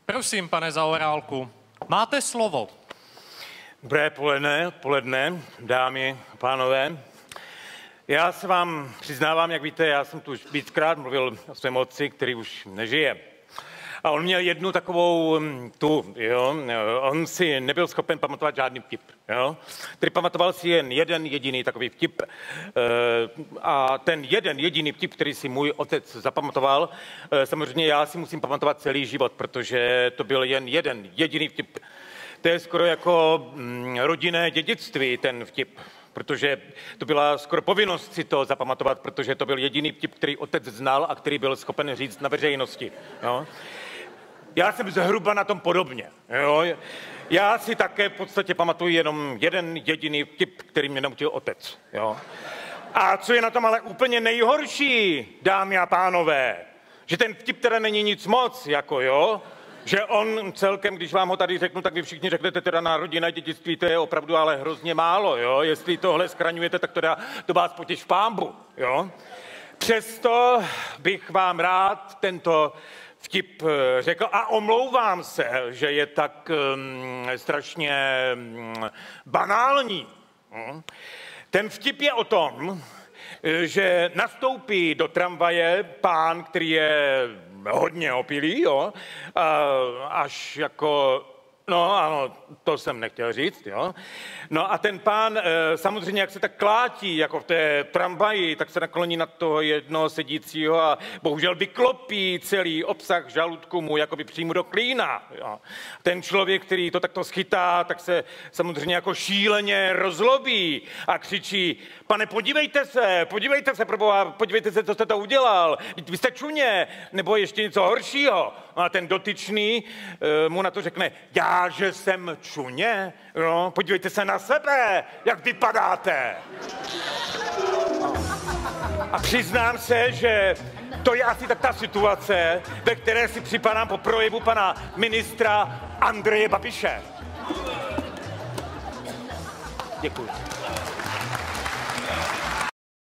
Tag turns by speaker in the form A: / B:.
A: Prosím, pane Zaorálku, máte slovo.
B: Dobré poledne, dámy a pánové. Já se vám přiznávám, jak víte, já jsem tu už víckrát mluvil o svém otci, který už nežije. A on měl jednu takovou on si nebyl schopen pamatovat žádný vtip, jo. Který pamatoval si jen jeden jediný takový vtip. A ten jeden jediný vtip, který si můj otec zapamatoval, samozřejmě já si musím pamatovat celý život, protože to byl jen jeden jediný vtip. To je skoro jako rodinné dědictví, ten vtip, protože to byla skoro povinnost si to zapamatovat, protože to byl jediný vtip, který otec znal a který byl schopen říct na veřejnosti. Jo. Já jsem zhruba na tom podobně. Jo. Já si také v podstatě pamatuju jenom jeden jediný vtip, který mě naučil otec. Jo. A co je na tom ale úplně nejhorší, dámy a pánové, že ten vtip teda není nic moc, jako jo, že on celkem, když vám ho tady řeknu, tak vy všichni řeknete teda na rodinné dědictví, to je opravdu ale hrozně málo, jo. Jestli tohle zkraňujete, tak to vás potěš v pánbu, jo. Přesto bych vám rád tento vtip řekl a omlouvám se, že je tak strašně banální. Ten vtip je o tom, že nastoupí do tramvaje pán, který je hodně opilý, jo, až jako, no ano, to jsem nechtěl říct, jo. No a ten pán samozřejmě, jak se tak klátí, jako v té tramvaji, tak se nakloní na toho jednoho sedícího a bohužel vyklopí celý obsah žaludku mu jakoby přímo do klína, jo. Ten člověk, který to takto schytá, tak se samozřejmě jako šíleně rozlobí a křičí: pane, podívejte se, proboha, podívejte se, co jste to udělal, vy jste čuně, nebo ještě něco horšího. No a ten dotyčný mu na to řekne: já, že jsem čuně, no, podívejte se na sebe, jak vypadáte. A přiznám se, že to je asi tak ta situace, ve které si připadám po projevu pana ministra Andreje Babiše. Děkuji.